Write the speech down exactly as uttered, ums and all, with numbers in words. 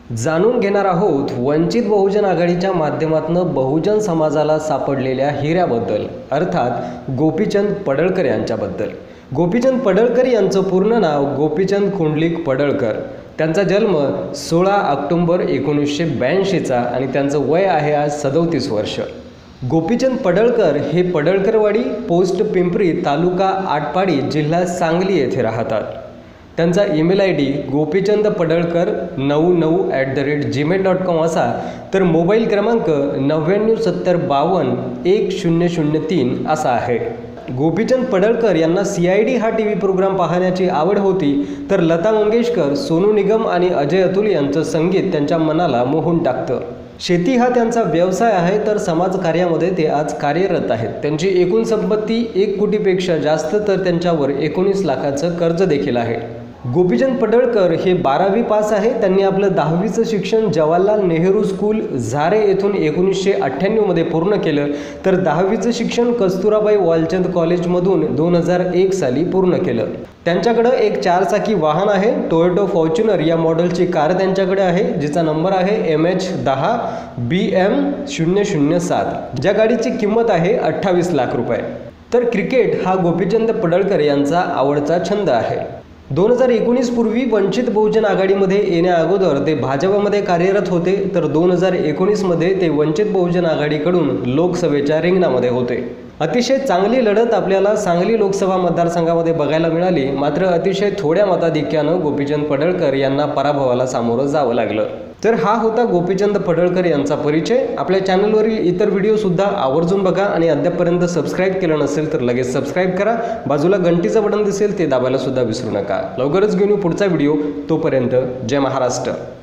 जाणून घेणार आहोत वंचित बहुजन आघाडीच्या माध्यमातून बहुजन समाजाला सापडलेल्या हिऱ्याबद्दल, अर्थात गोपीचंद पडळकर यांच्याबद्दल। गोपीचंद पडळकर यांचं पूर्ण नाव गोपीचंद कुंडलिक पडळकर। त्यांचा जन्म सोळा ऑक्टोबर एकोणीसशे ब्याऐंशीचा आणि त्यांचं वय आहे आज सदोतीस वर्ष। गोपीचंद पडळकर हे पडळकरवाडी, पोस्ट पिंपरी, तालुका आटपाडी, जिल्हा सांगली येथे राहतात। त्यांचा email I D Gopichand Padalkar नऊ नऊ at the rate Gmail dot com असा, तर मोबाईल क्रमांक नव्याण्णव सत्तर बावन्न एक शून्य शून्य तीन असा आहे। गोपीचंद पडळकर यांना सी आय डी हा टी व्ही प्रोग्राम पाहण्याची आवड होती, तर लता मंगेशकर, सोनू निगम आणि अजय अतुल यांचं संगीत त्यांच्या मनाला मोहून टाकतं। शेती हा त्यांचा व्यवसाय आहे, तर समाजकार्यामध्ये ते आज कार्यरत आहेत। त्यांची एकूण संपत्ती एक कोटीपेक्षा जास्त, तर त्यांच्यावर एकोणीस लाखाचं कर्ज देखील आहे। गोपीचंद पडळकर हे बारावी पास आहे। त्यांनी आपलं दहावीचं शिक्षण जवाहरलाल नेहरू स्कूल झारे येथून एकोणीसशे अठ्ठ्याण्णवमध्ये पूर्ण केलं, तर दहावीचं शिक्षण कस्तुराबाई वालचंद कॉलेजमधून दोन हजार एक साली पूर्ण केलं। त्यांच्याकडे एक चारचाकी वाहन आहे, टोयोटो फॉर्च्युनर या मॉडेलची कार त्यांच्याकडे आहे, जिचा नंबर आहे एम एच दहा बी एम शून्य शून्य सात, ज्या गाडीची किंमत आहे अठ्ठावीस लाख रुपये। तर क्रिकेट हा गोपीचंद पडळकर यांचा आवडता छंद आहे। दोन हजार एकोणीस पूर्वी वंचित बहुजन आघाडीमध्ये येण्या अगोदर ते भाजपमध्ये कार्यरत होते, तर दोन हजार एकोणीसमध्ये ते वंचित बहुजन आघाडीकडून लोकसभेच्या रिंगणामध्ये होते। अतिशय चांगली लढत आपल्याला सांगली लोकसभा मतदारसंघामध्ये बघायला मिळाली, मात्र अतिशय थोड्या मताधिक्यानं गोपीचंद पडळकर यांना पराभवाला सामोरं जावं लागलं। तर हा होता गोपीचंद पडळकर यांचा परिचय। आपल्या चॅनलवरील इतर व्हिडिओसुद्धा आवर्जून बघा आणि अद्यापपर्यंत सबस्क्राईब केलं नसेल तर लगेच सबस्क्राईब करा। बाजूला घंटीचं बटन दिसेल ते दाबायला सुद्धा विसरू नका। लवकरच घेऊन येऊ पुढचा व्हिडिओ, तोपर्यंत जय महाराष्ट्र।